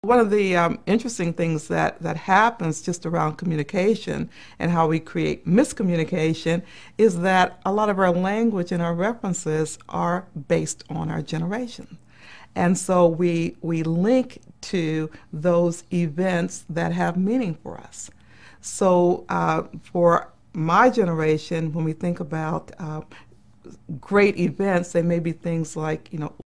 one of the interesting things that happens just around communication and how we create miscommunication is that a lot of our language and our references are based on our generation. And so we link to those events that have meaning for us. So for my generation, when we think about great events, they may be things like,